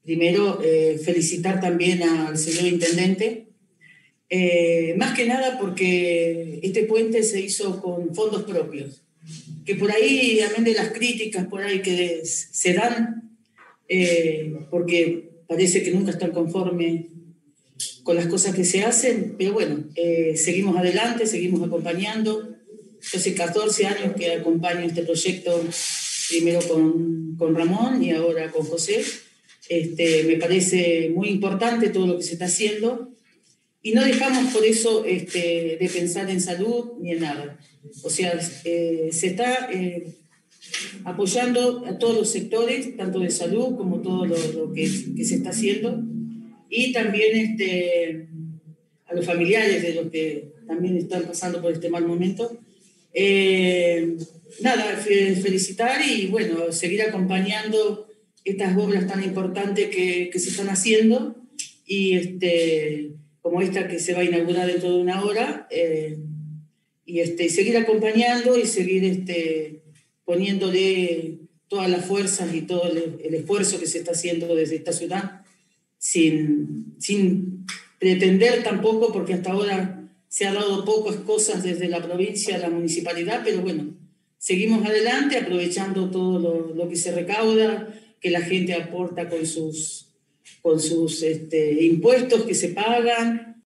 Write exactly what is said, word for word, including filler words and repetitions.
primero eh, felicitar también al señor intendente, eh, más que nada porque este puente se hizo con fondos propios, que por ahí, amén de las críticas por ahí que se dan, eh, porque parece que nunca están conformes con las cosas que se hacen, pero bueno, eh, seguimos adelante, seguimos acompañando. Yo hace catorce años que acompaño este proyecto, primero con, con Ramón y ahora con José. Este, me parece muy importante todo lo que se está haciendo y no dejamos por eso este, de pensar en salud ni en nada. O sea, eh, se está eh, apoyando a todos los sectores, tanto de salud como todo lo, lo que, que se está haciendo, y también este, a los familiares de los que también están pasando por este mal momento. Eh, nada, felicitar y bueno, seguir acompañando estas obras tan importantes que, que se están haciendo, y este, como esta que se va a inaugurar dentro de una hora, eh, y este, seguir acompañando y seguir este, poniéndole todas las fuerzas y todo el, el esfuerzo que se está haciendo desde esta ciudad, sin, sin pretender tampoco, porque hasta ahora se ha dado pocas cosas desde la provincia a la municipalidad, pero bueno, seguimos adelante aprovechando todo lo, lo que se recauda, que la gente aporta con sus, con sus este, impuestos que se pagan,